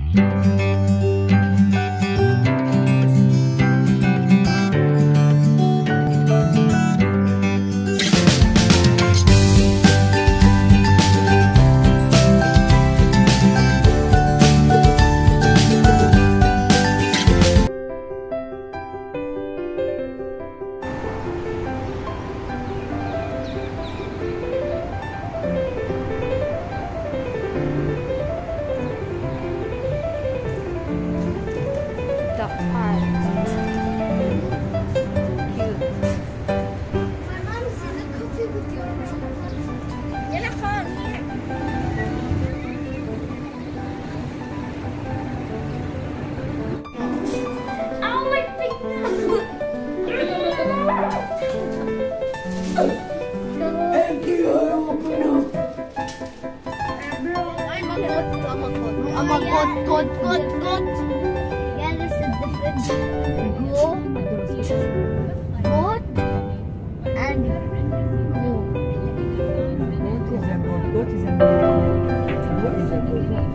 Good. Yeah, this is different. Go, goat, and go. Goat is a goat.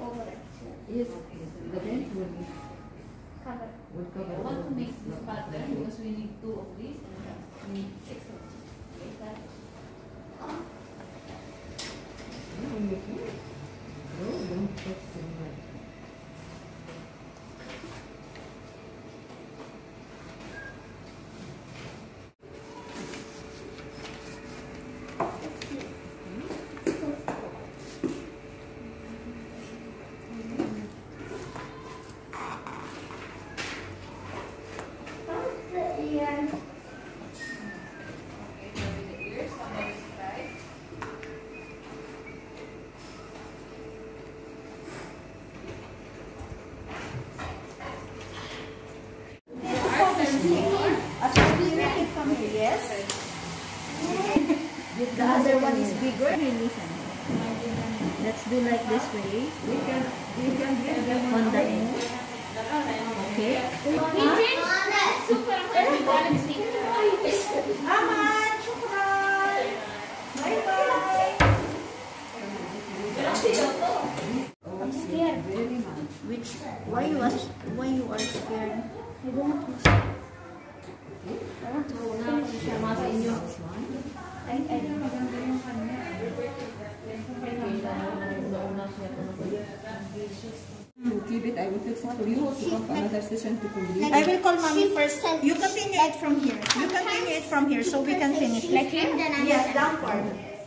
over it. Yes, the bench would Cover. cover. I want to make this pattern because we need 2 of these and we need 6 of these. Okay, that. No, don't touch too much. The other one is bigger. Listen. Let's do like this way. We can give them On the end. Okay. Aman, shukran. Bye-bye. I'm scared. very much. Why you are scared? I don't want to. To keep it, I will fix it for you to come for another session to complete. I will call mommy first. You continue it from here. You continue it from here so we can finish. Like him, then I'm Yes, downward.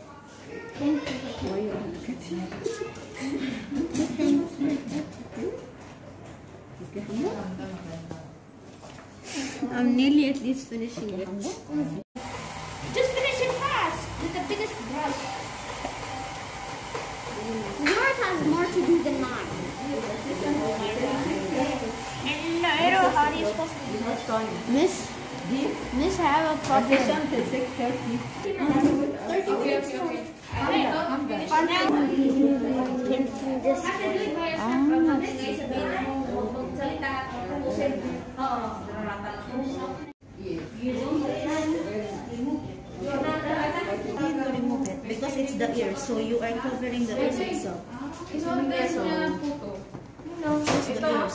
I'm nearly at least finishing it. Just finish it fast with the biggest brush. Yours has more to do than mine. And I don't know how are you supposed to do this? Miss, I have a problem. Session till 6:30. 30 minutes. Remove it because it's the ear, so you are covering the ears itself. So it's the ears.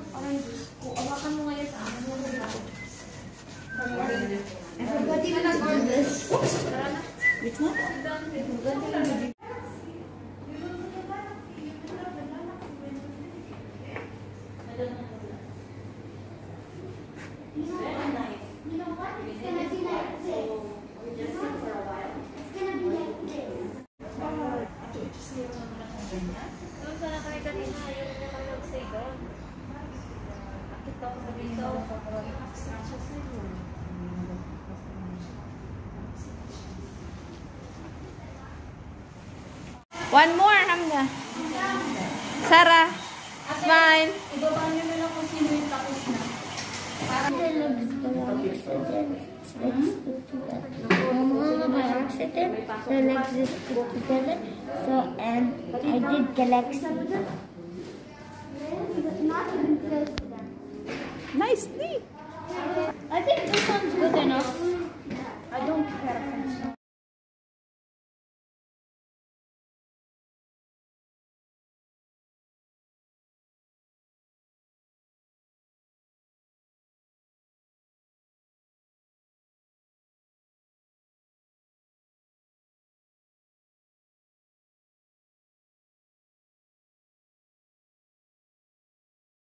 Everybody will do this. Which one? One more, Hamza. Sarah, smile. Ibaba niyo na lang kung sino yung tapos na. By accident, the legs is put together. So, and I did galaxy. But not even close to them. Nicely.